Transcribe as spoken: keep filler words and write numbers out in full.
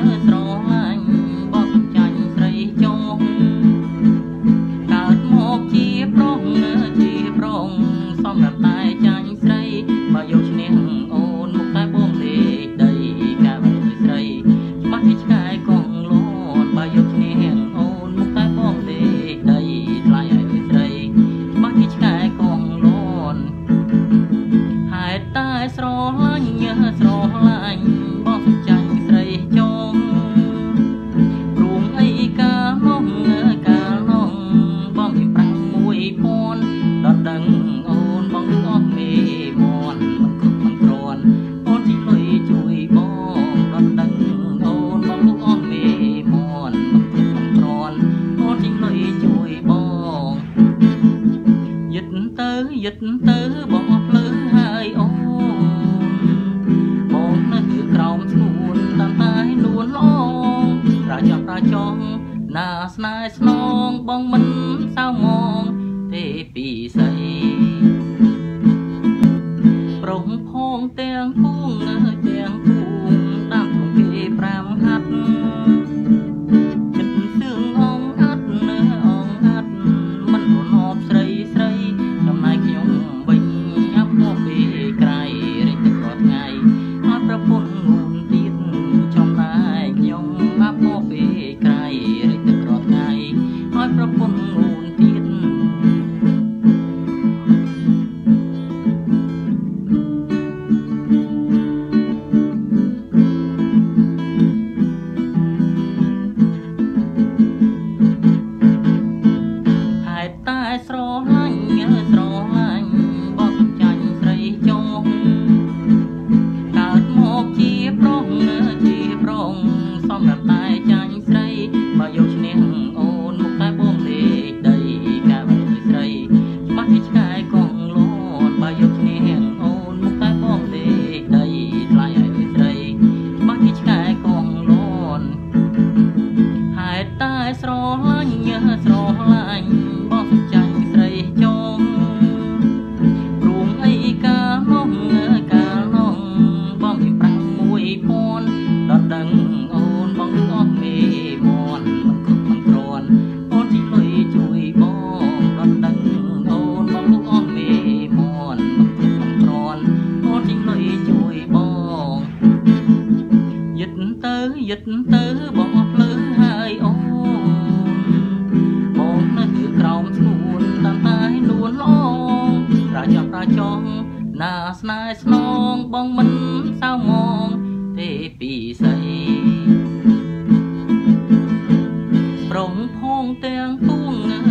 ស្រឡាញ់បោះសំចាញ់ស្រីចងកើតមកជាប្រុងជាប្រុងសំរាប់តែចាញ់ស្រីបើយកឈ្នះអូនមុខតែបងលេខដីកាវស្រីច្បាស់ពីឆ្ងាយកងលន់បើយកឈ្នះអូនមុខតែបងលេខដីថ្លៃឲ្យស្រីច្បាស់ពីឆ្ងាយកងលន់ហេតុតែស្រឡាញ់ស្រឡាញ់បោះសំចាញ់ស្រីចងព្រមអីកាលនោះកាលនោះបងមានប្រាំងមួយពាន់ដល់ដឹងអូនបងអស់មេមន់មិនគ្រប់មិនគ្រាន់អូនជីលុយជួយបងដល់ដឹងអូនបងលោកអស់មេមន់មិនគ្រប់មិនគ្រាន់អូនជីលុយជួយបងយឹតទៅយឹតទៅបងអស់ភ្លឺហើយអូនបងនៅក្រោមស្នួនតាមតែនួនល្អប្រាចង់ប្រាចង់ណាស្នេហ៍ស្នងបងមិនសៅមងទេពីស្អីប្រងផងទាំងពួងទាំងពួងតាមក្នុងគេប្រាំហាត់ចិត្តសឿងអងអាត់នៅអងអាត់មិនរនប់ស្រីស្រីចំណែកខ្ញុំវិញអាប់មកពីក្រៃរិចទឹករាល់ថ្ងៃអត់ប្រពន្ធងូនទៀតចំណែកខ្ញុំអាប់មកពីក្រៃរិចទឹករាល់ថ្ងៃអត់ប្រពន្ធងូនទៀតតែស្រឡាញ់ស្រឡាញ់បោះសំចាញ់ស្រីចងកើតមកជាប្រុងជាប្រុងសំរាប់តែចាញ់ស្រីបើយកឈ្នះអូនមុខតែបងលេខដីកាវស្រីច្បាស់ពីឆ្ងាយកងលន់បើយកឈ្នះអូនមុខតែបងលេខដីថ្លៃឲ្យស្រីច្បាស់ពីឆ្ងាយកងលន់ហេតុតែស្រឡាញ់ស្រឡាញ់បោះសំចាញ់ស្រីចងព្រមអីកាលនោះកាលនោះបងមានប្រាំងមួយពាន់ដល់ដឹងអូនបងអស់មេមន់មិនគ្រប់មិនគ្រាន់អូនជីលុយជួយបងដល់ដឹងអូនបងលោកអស់មេមន់មិនគ្រប់មិនគ្រាន់អូនជីលុយជួយបងយឹតទៅយឹតទៅបងអស់ភ្លឺហើយអូនបងនៅក្រោមស្នួនតាមតែនួនល្អប្រាចង់ប្រាចង់ណាស្នេហ៍ស្នងបងមិនសៅមងទេពីស្អីប្រងផងទាំងពួង